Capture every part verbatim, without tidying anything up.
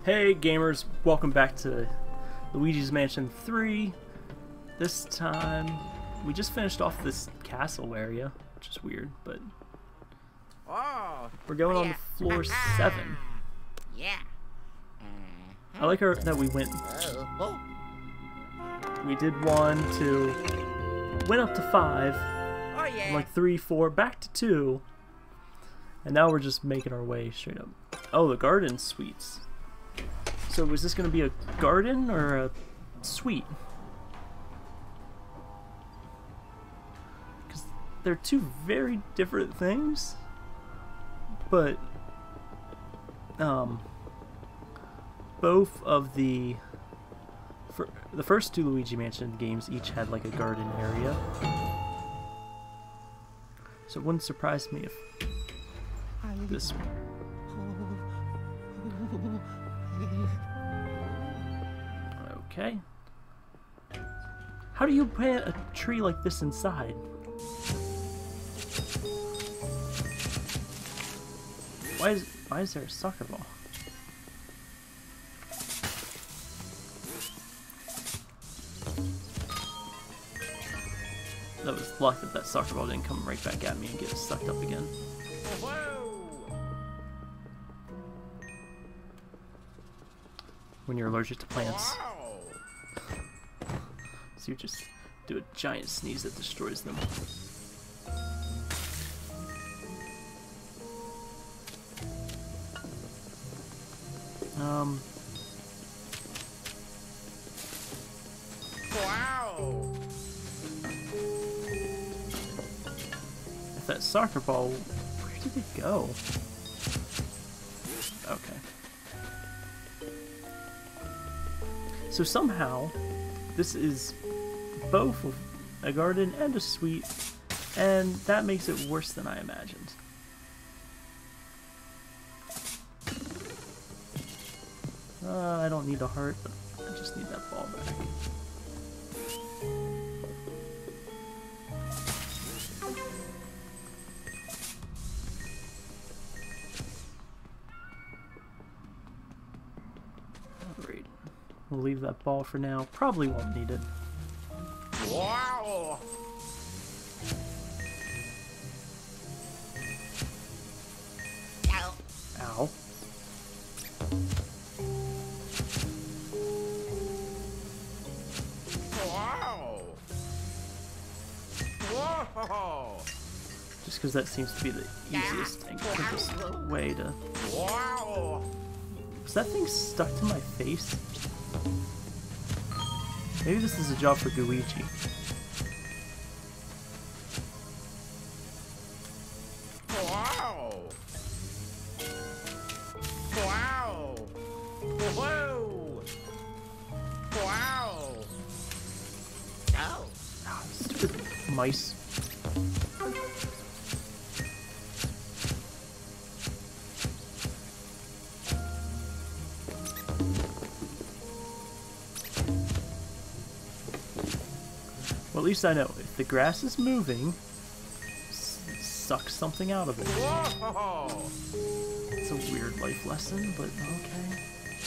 Hey gamers, welcome back to Luigi's Mansion three. This time, we just finished off this castle area, which is weird, but Oh, we're going on yeah. to floor seven. Yeah. I like our, that we went, Oh, oh. we did one, two, went up to five, Oh, yeah. like three, four, back to two, and now we're just making our way straight up. Oh, the garden suites. So was this going to be a garden or a suite? Because they're two very different things, but um, both of the fir the first two Luigi Mansion games each had like a garden area. So it wouldn't surprise me if this one. Okay. How do you plant a tree like this inside? Why is why is there a soccer ball? That was luck that that soccer ball didn't come right back at me and get sucked up again. When you're allergic to plants. So you just do a giant sneeze that destroys them. Um. Wow. If that soccer ball, where did it go? Okay. So somehow, this is both a garden and a suite, and that makes it worse than I imagined. Uh, I don't need a heart, but I just need that ball back. Alright, we'll leave that ball for now. Probably won't need it. Wow. Ow. Ow. Wow. Whoa. Just because that seems to be the easiest thing, quickest way to... Wow. Was that thing stuck to my face? Maybe this is a job for Luigi. Wow. Wow. Whoa. Wow. Oh. Ah, stupid mice. Well, at least I know if the grass is moving, s suck something out of it. Whoa. It's a weird life lesson, but okay.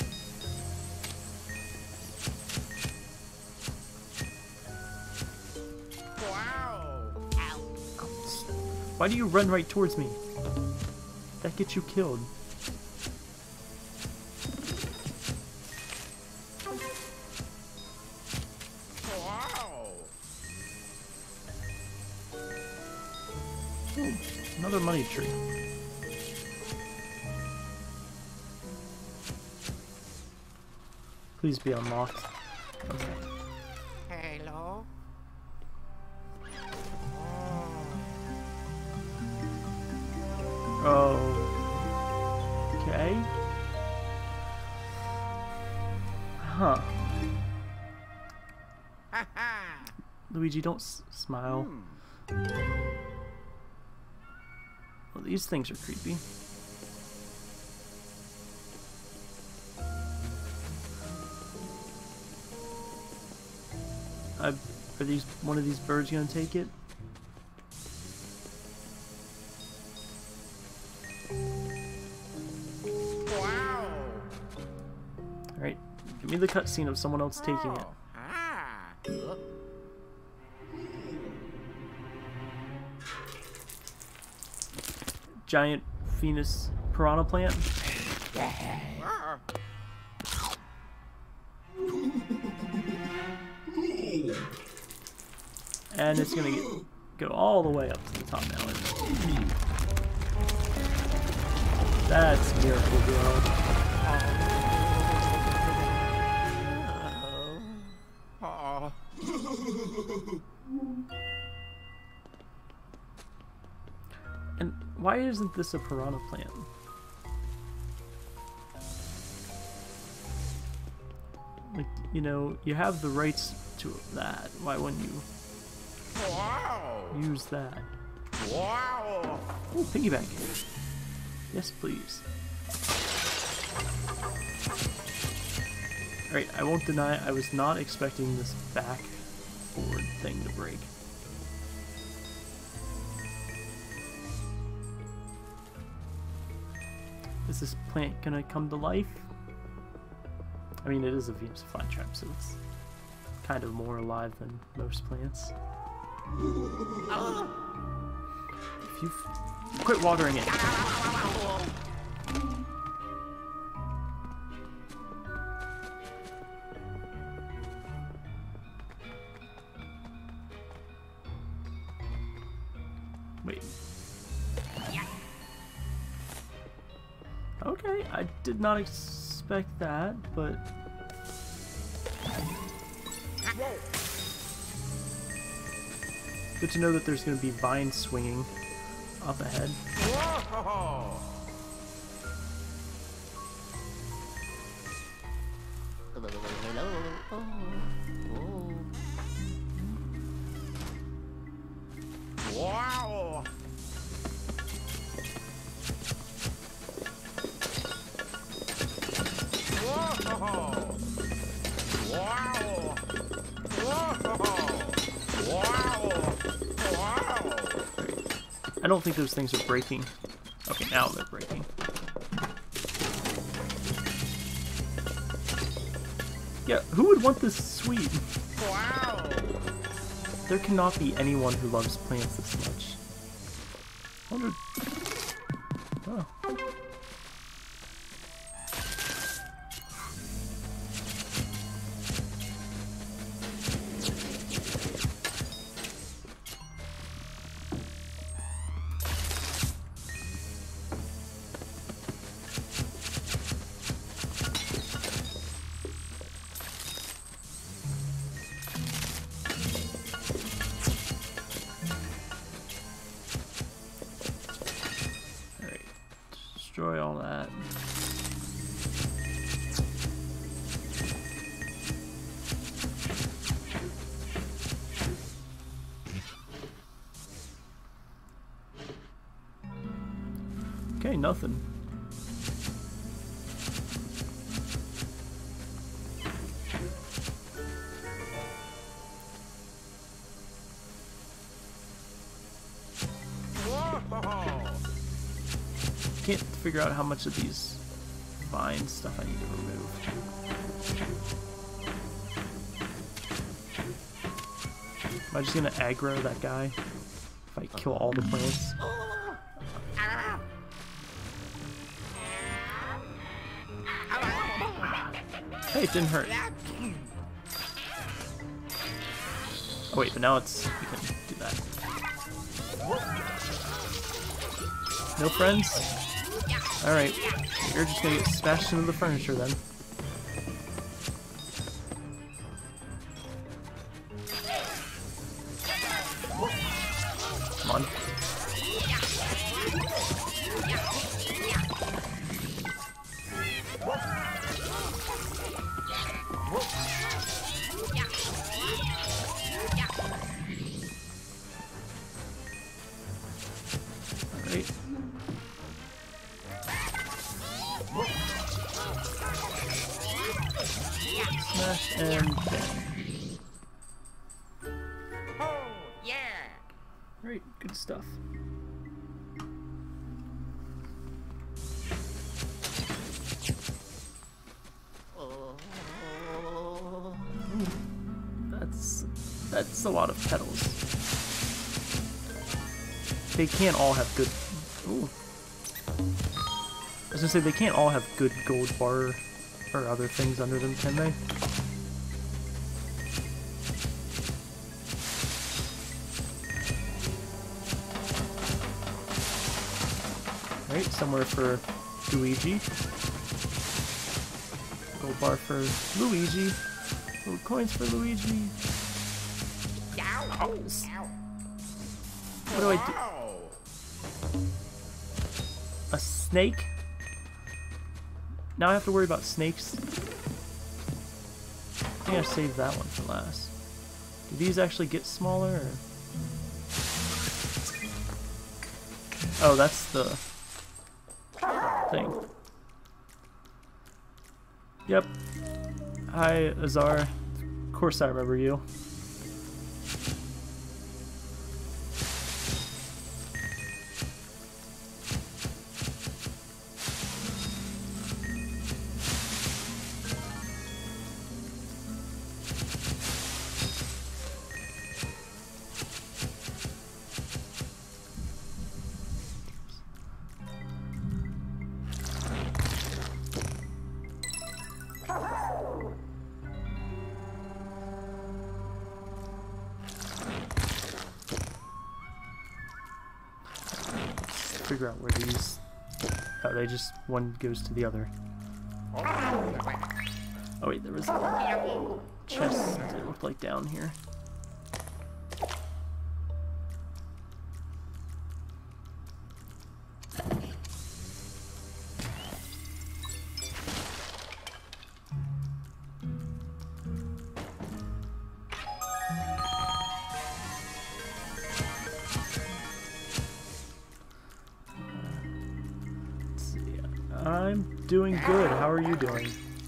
Wow. Ow. Why do you run right towards me? That gets you killed. Wow. Ooh, another money tree. Please be unlocked. Okay. Hello. Oh. Okay. Huh. Haha. Luigi, don't s smile. Well, these things are creepy. I, are these one of these birds gonna take it? me the cutscene of someone else taking it. Oh, ah. Giant Venus piranha plant. Ah. And it's gonna get, go all the way up to the top now. That's Miracle Girl. Oh. And why isn't this a piranha plant? Like, you know, you have the rights to that. Why wouldn't you Wow. use that? Wow. Oh, piggyback. Yes, please. Alright, I won't deny I was not expecting this back forward thing to break. Is this plant gonna come to life? I mean, it is a Venus flytrap, so it's kind of more alive than most plants. If you quit watering it. Wait. Okay, I did not expect that, but good to know that there's going to be vines swinging up ahead. Whoa. Wow. Whoa. Wow. Whoa. Wow. Wow. I don't think those things are breaking. Okay, now they're breaking. Yeah, who would want this sweet? Wow. There cannot be anyone who loves plants this much. I wonder... Oh. Destroy all that. Okay, nothing. Can't figure out how much of these vine stuff I need to remove. Am I just gonna aggro that guy if I kill all the plants? Hey, it didn't hurt. Oh wait, but now it's... we can do that. No friends? Alright, you're just gonna get smashed into the furniture then. Come on. Alright. Smash and bang. Oh, yeah. Alright, good stuff. That's a lot of petals. They can't all have good... Ooh. I was gonna say, they can't all have good gold bar or other things under them, can they? Alright, somewhere for Luigi. Gold bar for Luigi. Gold coins for Luigi. Ow. What do I do? Wow. A snake? Now I have to worry about snakes? I think I saved that one for last. Do these actually get smaller? Or... Oh, that's the thing. Yep. Hi, Azar. Of course I remember you. Figure out where these... Oh, they just... one goes to the other. Oh wait, there was a chest, it looked like, down here. I'm doing good. How are you doing?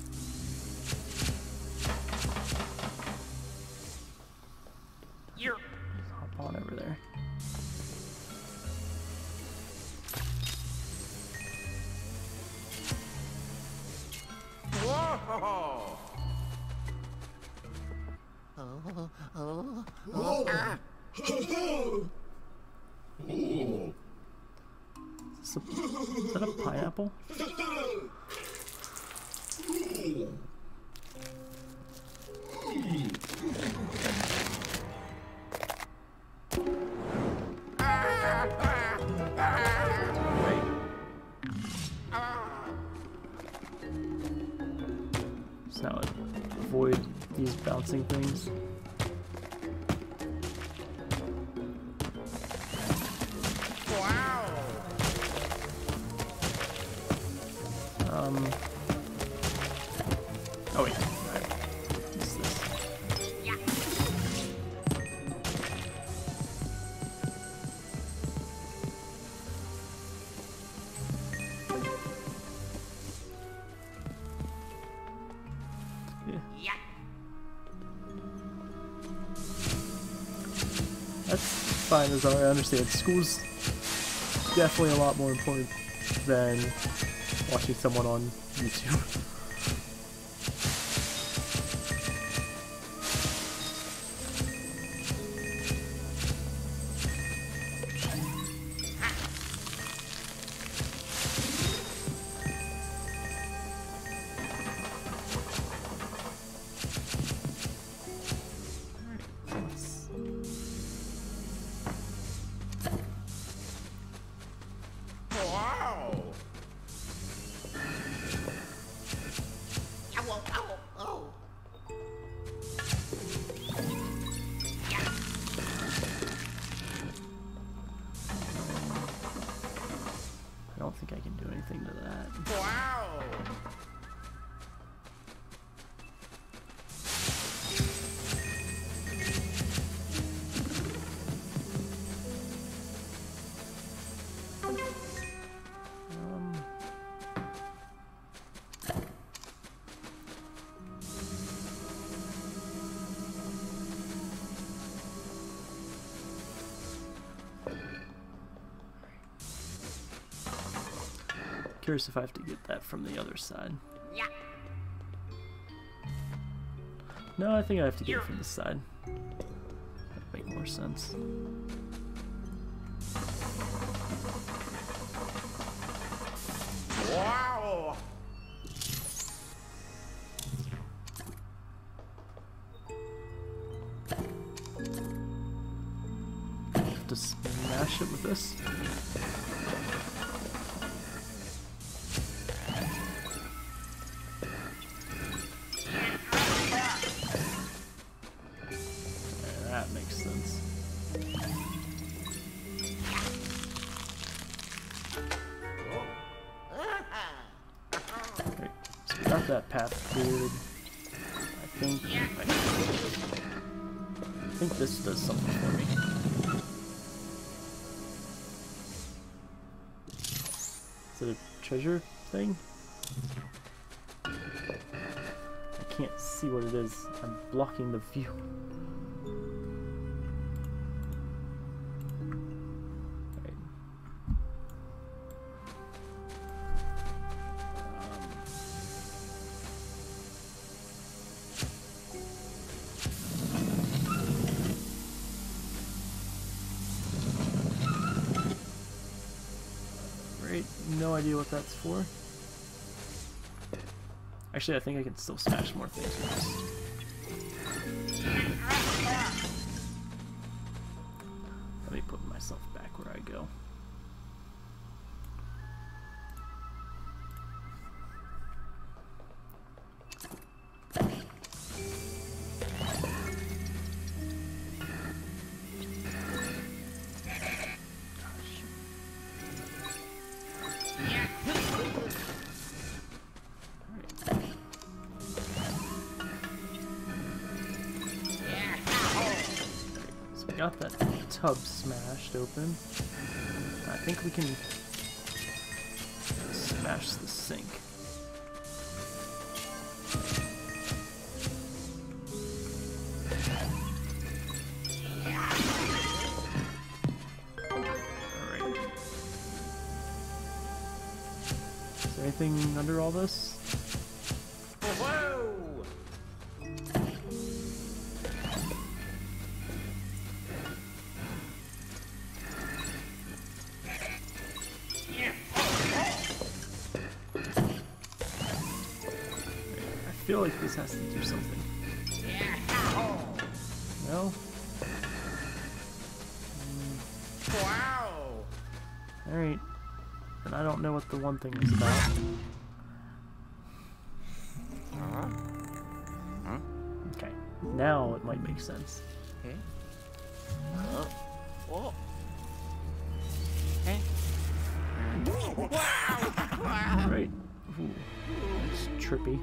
You're Hop on over there. whoa. Ah. Is, a, is that a pineapple? Right. So now avoid these bouncing things. Wow. Um. Oh wait. Alright. What's this? Yeah. Yeah. Yeah. That's fine, as I understand. School's definitely a lot more important than watching someone on YouTube. Wow. Ow, ow, ow. Yeah. I don't think I can do anything to that. Wow. Um, curious if I have to get that from the other side. Yeah. No, I think I have to get it from this side. more sense. Wow! Have to smash it with this. Yeah, that makes sense. Right, so we got that path cleared. I think I, I think this does something for me. Is it a treasure thing? I can't see what it is. I'm blocking the view. Right. Um, Right, no idea what that's for. Actually, I think I can still smash more things with this. Let me put myself back where I go. Got that tub smashed open. I think we can smash the sink. Alright. Is there anything under all this? Whoa! I feel like this has to do something. No? Wow! Alright. And I don't know what the one thing is about. Huh? Huh? Okay. Now it might make sense. Okay. Huh? Oh. Hey. Wow! Right. Ooh. It's trippy.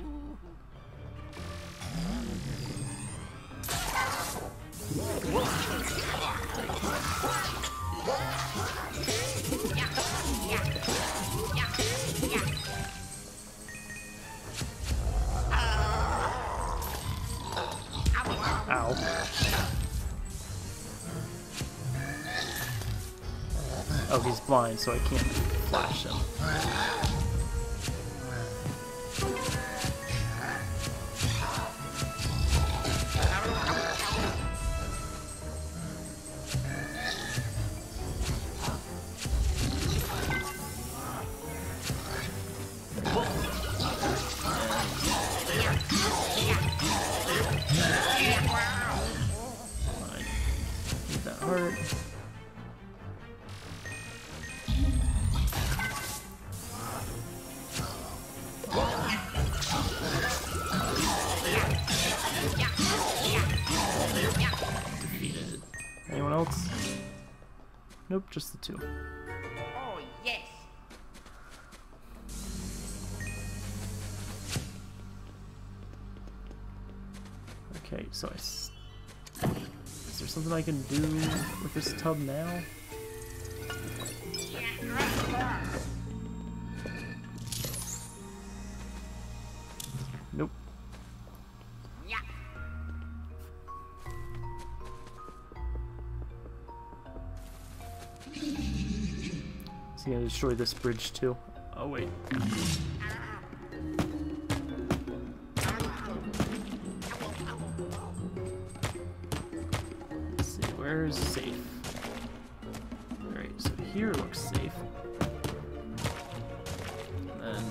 Ow. Oh, he's blind, so I can't flash him. Fine. Need that heart. Defeated. Anyone else? Nope, just the two. Oh, yes! Okay, so I. S Is there something I can do with this tub now? Nope. Yeah. Is he gonna destroy this bridge too? Oh wait. Let's see. where's safe? Alright, so here looks safe. And then...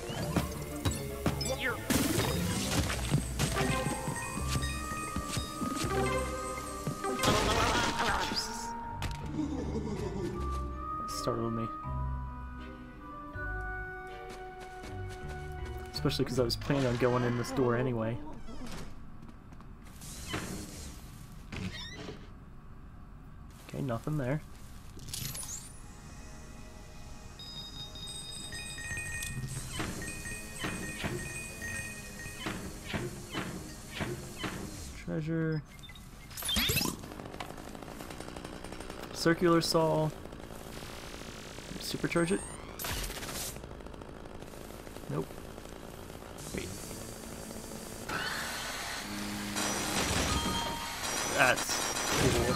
startled me. Especially because I was planning on going in this door anyway. Okay, nothing there. Treasure. Circular saw. Supercharge it? Nope. Wait. That's cool.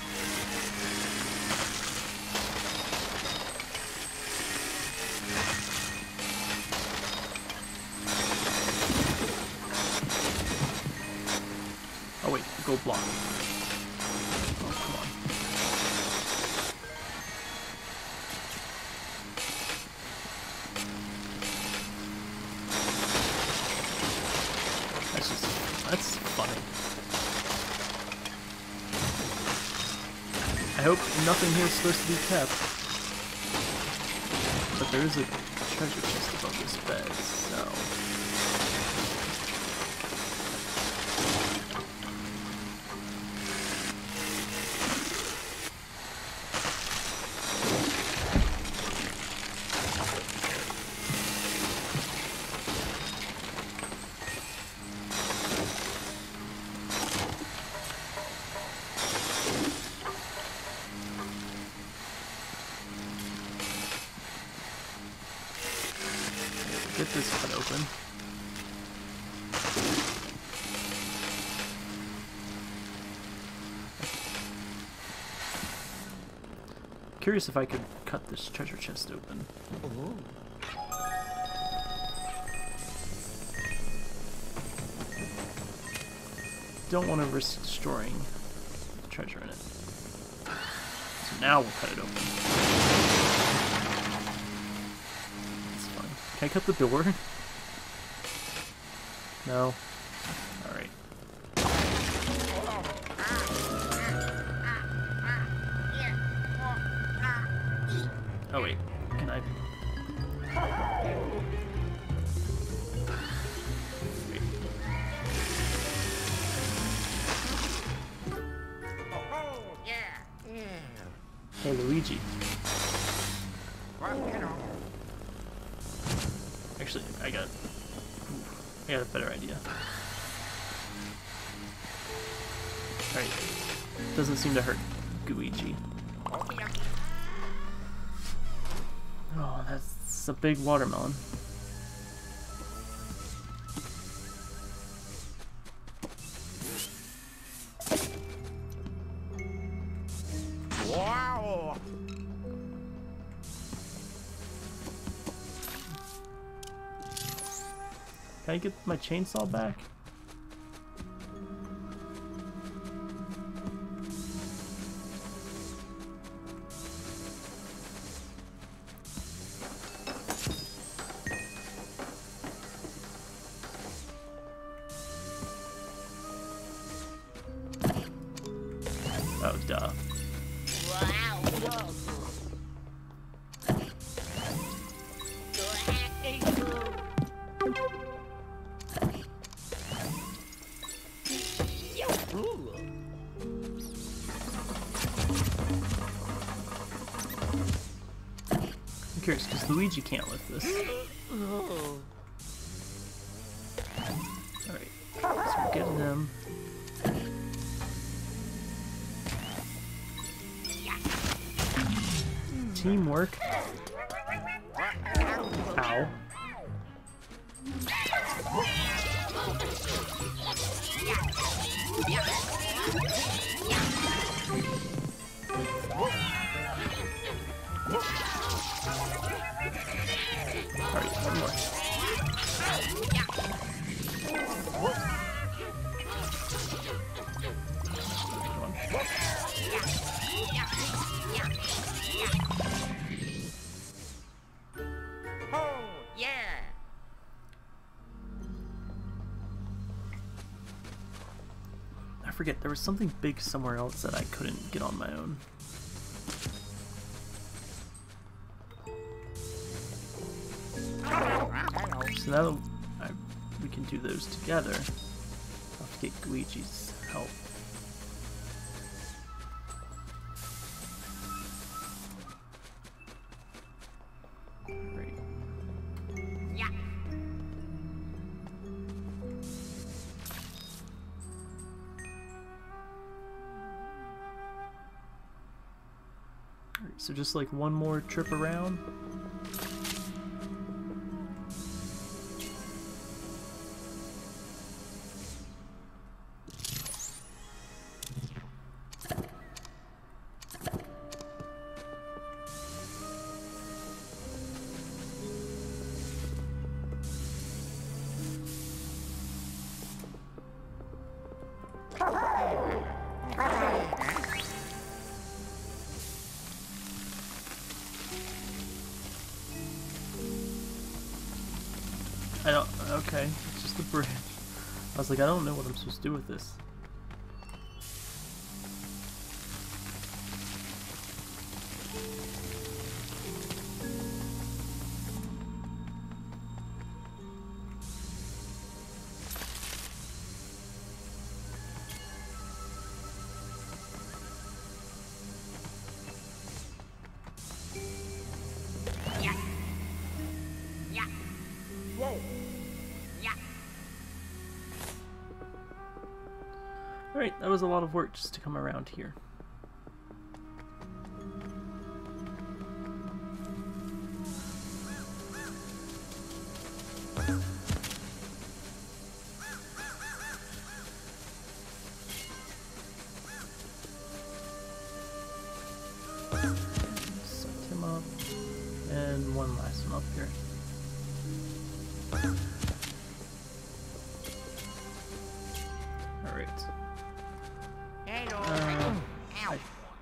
Oh wait, gold block. Oh, come on. That's just, that's funny. I hope nothing here is supposed to be kept. But there is a treasure chest above this bed, so... Get this cut open. Curious if I could cut this treasure chest open. Ooh. Don't want to risk destroying the treasure in it. So now we'll cut it open. Can I cut the door? No. Alright. Oh wait, can I... Wait. Hey Luigi. Actually, I got, I got a better idea. Alright, doesn't seem to hurt Gooigi. Oh, that's a big watermelon. Wow! Can I get my chainsaw back? Oh, duh. Wow! I'm curious, because Luigi can't lift this. Alright, so we're getting him. Teamwork. Ow. Alright, one more. Come on. forget, there was something big somewhere else that I couldn't get on my own. So now I, we can do those together. I'll have to get Guichi's help. Great. Yeah. Alright, so just like one more trip around. I don't, okay, it's just a bridge. I was like, I don't know what I'm supposed to do with this. Yeah. Yeah. Whoa. Yeah. Alright, that was a lot of work just to come around here. Set him up, and one last one up here. Alright. Hello. Uh, Ow.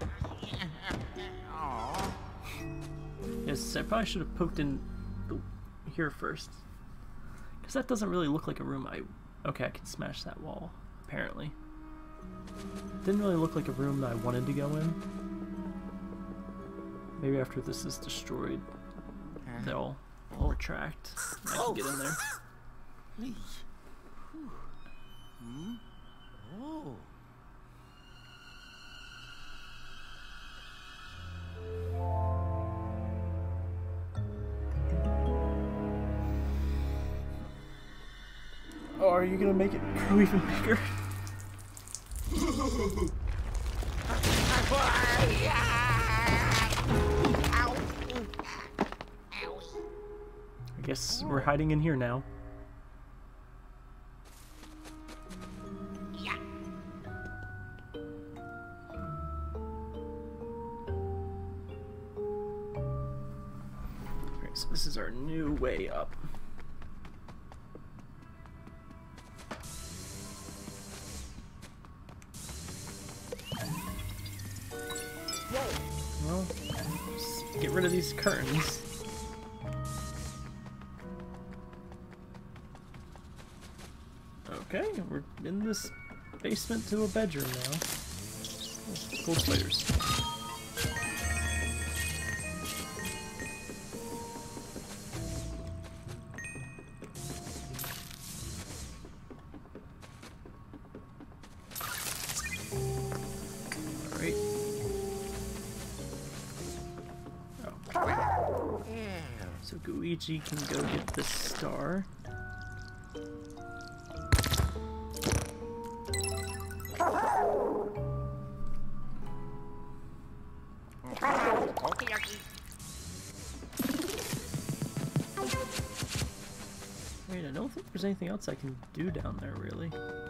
I, Aw. yes, I probably should have poked in the, here first. Because that doesn't really look like a room I... Okay, I can smash that wall, apparently. Didn't really look like a room that I wanted to go in. Maybe after this is destroyed, they'll all retract. I can get in there. Hmm? Oh. Oh, are you gonna make it grow even bigger? Ow. Ow. I guess we're hiding in here now. Yeah. Alright, so this is our new way up. Well, just get rid of these curtains. Okay, we're in this basement to a bedroom now. Oh, cool spiders. Alright. Oh. So Guichi can go get this star. Okey-dokey. Wait, I don't think there's anything else I can do down there, really.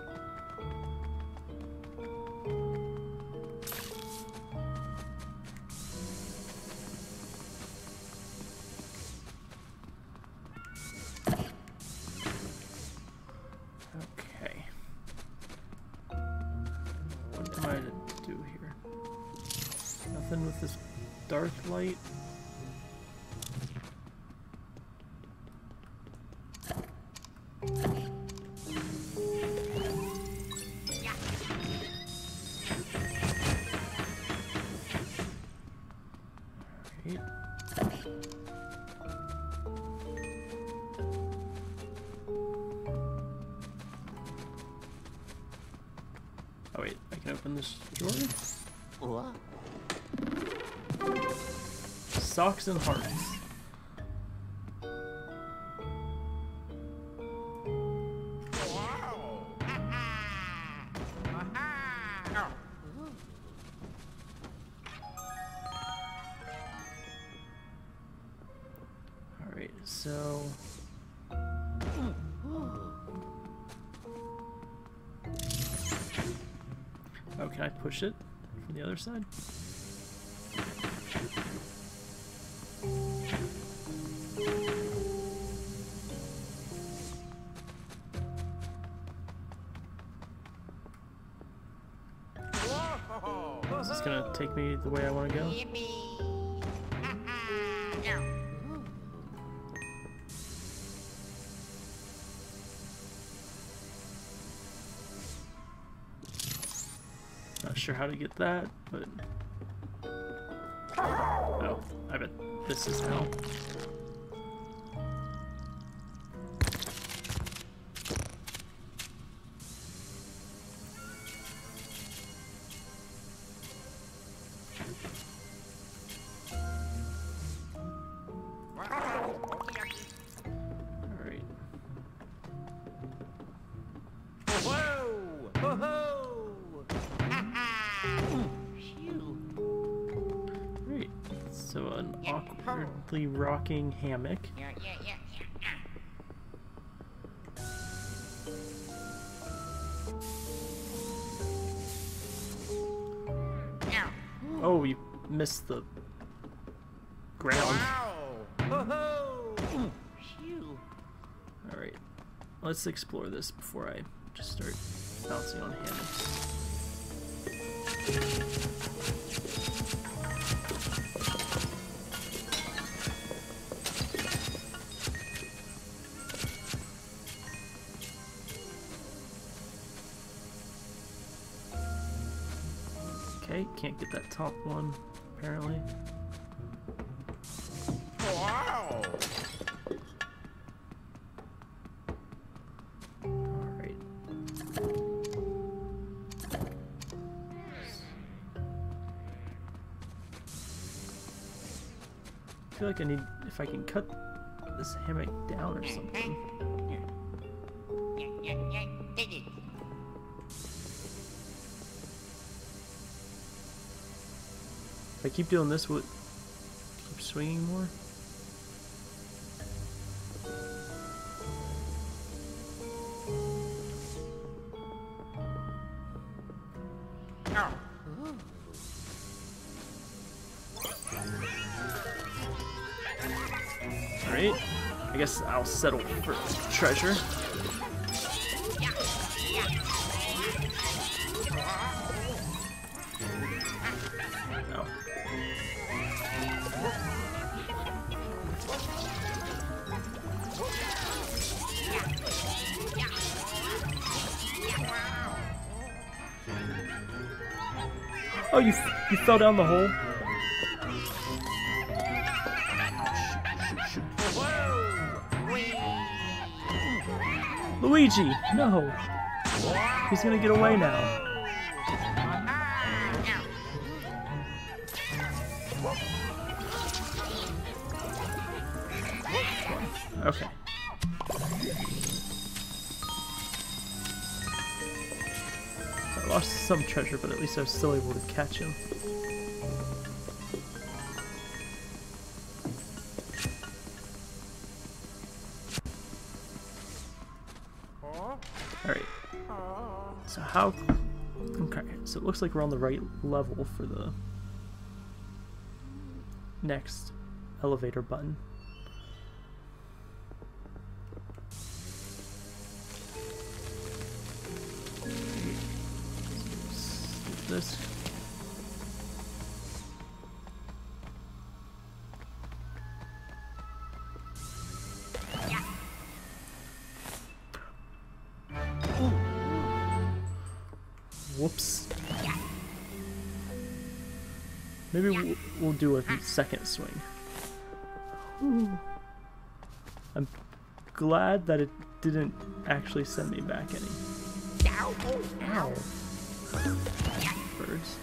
Okay. What am I to do here? Nothing with this dark light. Oh wait, I can open this drawer. What? Socks and hearts. Wow. Aha. Alright, so... Oh, can I push it from the other side? Whoa. Is this gonna take me the way I want to go? Yippee. Aha. Not sure how to get that, but... Oh, I bet this is how. Alright. Whoa! Whoa! Phew. Great. So an awkwardly rocking hammock. Yeah, yeah, yeah, yeah. Yeah. Oh, you missed the ground. Wow! Whoa! Phew. Alright. Let's explore this before I just start bouncing on hammocks. Okay, can't get that top one, apparently. Wow! Alright. I feel like I need, if I can cut this hammock down or something. Yeah, yeah, yeah. Dig it. If I keep doing this, will it keep swinging more? Oh. Alright. I guess I'll settle for treasure. No. Oh, you f you fell down the hole. Luigi, no. He's gonna get away now. Okay. I lost some treasure, but at least I was still able to catch him. Alright. So how... Okay, so it looks like we're on the right level for the next elevator button. This. Whoops. Maybe we'll, we'll do a second swing. Ooh. I'm glad that it didn't actually send me back any. Ow! Ow. Birds.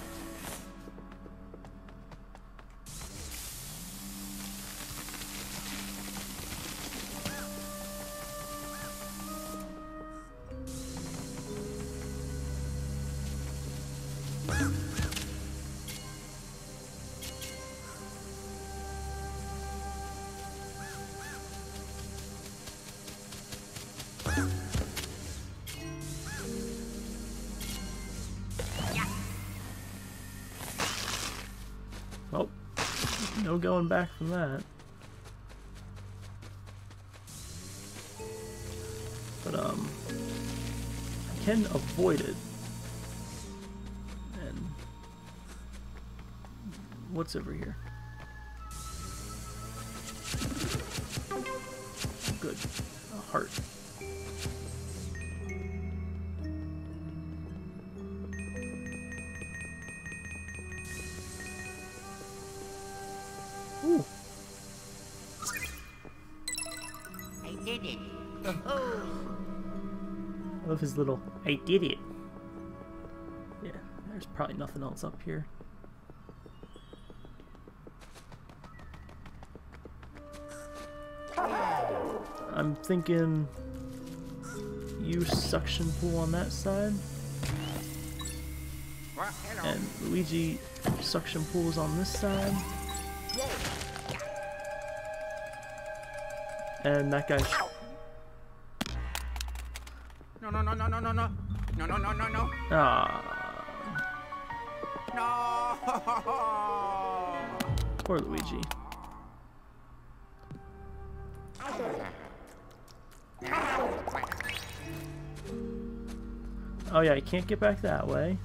Oh, no going back from that. But, um, I can avoid it. And what's over here? Good. A heart. Ooh. I did it. Oh. I love his little, I did it. Yeah, there's probably nothing else up here. I'm thinking use suction pool on that side. Well, hello. And Luigi suction pools on this side. And that guy's... No, no, no, no, no, no, no. No, no, no, no, no. Ah, No. poor Luigi. Oh yeah, I can't get back that way.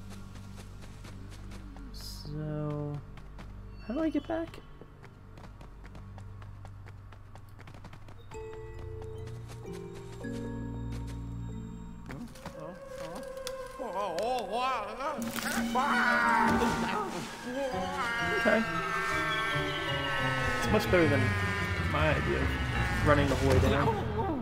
So, how do I get back? Okay. It's much better than my idea of running the whole way down.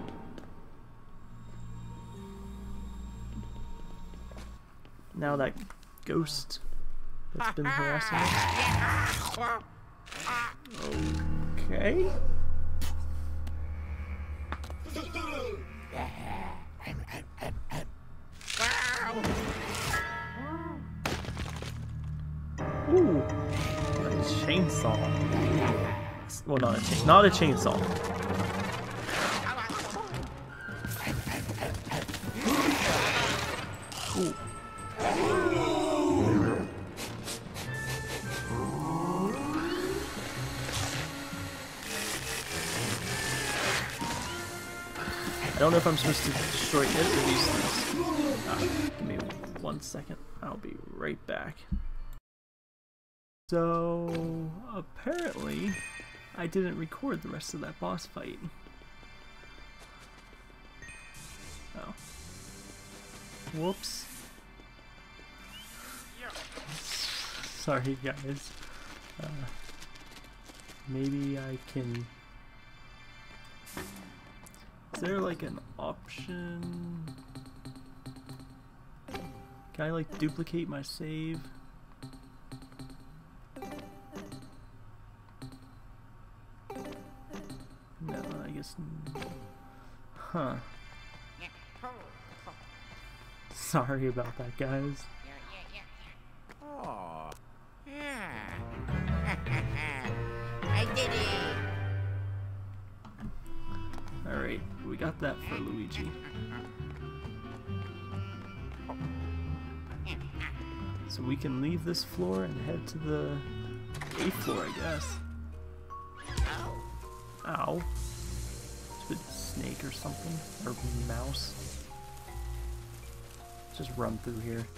Now that ghost that's been harassing us. Okay. Ooh, a chainsaw. Well, not a chain, not a chainsaw. Ooh. I don't know if I'm supposed to destroy it or use this. Ah, give me one second. I'll be right back. So, apparently, I didn't record the rest of that boss fight. Oh. Whoops. Sorry, guys. Uh, maybe I can... Is there like an option? Can I like duplicate my save? No, I guess. Huh. Sorry about that, guys. Oh. Yeah. I did it. Alright, we got that for Luigi. So we can leave this floor and head to the eighth floor, I guess. Ow. Stupid snake or something. Or mouse. Let's just run through here.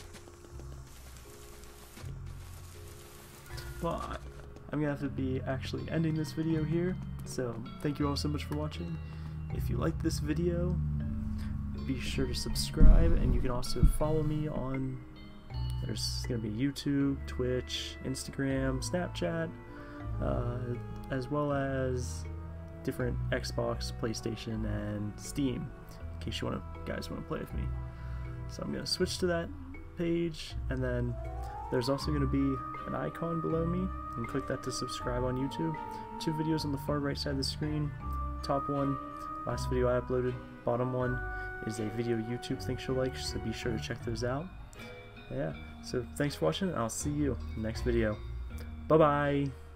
Well, I, I'm gonna have to be actually ending this video here. So, thank you all so much for watching. If you liked this video, be sure to subscribe, and you can also follow me on, there's going to be YouTube, Twitch, Instagram, Snapchat, uh, as well as different Xbox, PlayStation, and Steam, in case you want to, guys want to play with me. So I'm going to switch to that page, and then there's also going to be an icon below me. You can click that to subscribe on YouTube. Two videos on the far right side of the screen. Top one, last video I uploaded. Bottom one is a video YouTube thinks you'll like, so be sure to check those out. Yeah, so thanks for watching, and I'll see you in the next video. Bye-bye!